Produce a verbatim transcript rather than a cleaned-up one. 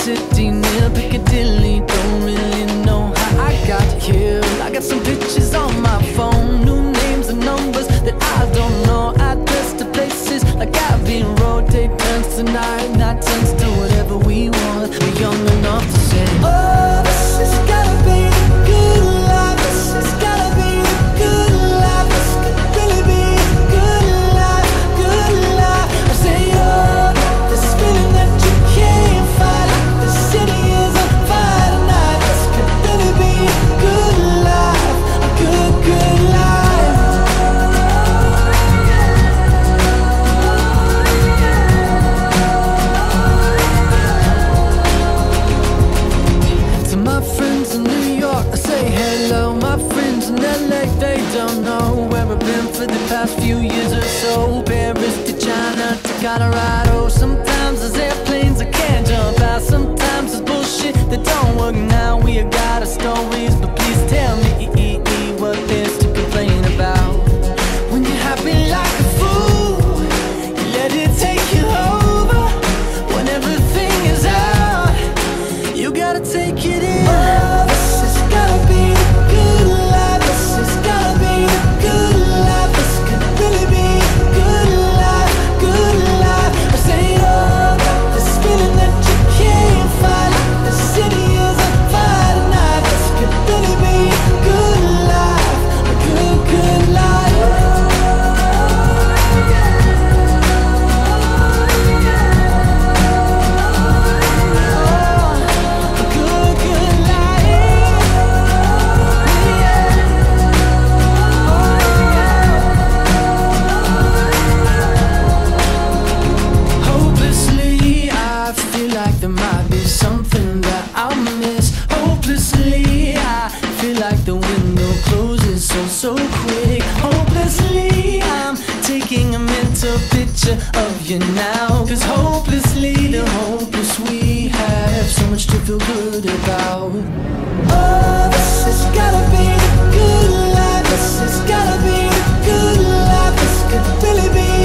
city near Piccadilly. Don't really know how I got here. I got some pictures on my phone, new names and numbers that I don't know. Address to places like Abbey Road. Day turns to night, night turns to whatever we want. We're young enough to say, oh, this has gotta be the good life. This has gotta be the good life. This could really be the good life, good life. I say, oh, this feeling that you can't fight. The city is on fire tonight. This could really be a good life, a good, good life. To my friends in New York, I say hello. My friends in L A, they don't know where I've been for the past few years or so. Paris to China to Colorado. Sometimes there's airplanes I can't jump out. Sometimes there's bullshit that don't work now. We have got our stories, but please tell me what there's to complain about. When you're happy like a fool, you let it take you over. When everything is out, you gotta take it in. Oh, this has gotta be the good life. This has gotta be the good life. This could really be the good life, good life. I say, oh, this feeling that you can't fight. The city is on fire tonight. This could really be a good life, a good, good life. A good, good life. Hopelessly, I feel like there might be something that I'll miss. Hopelessly, I feel like the window closes so, so quick. Hopelessly, I'm taking a mental picture of you now. Cause hopelessly, the hopeless we have so much to feel good about. Oh, this has gotta be the good life. This has gotta be the good life. This could really be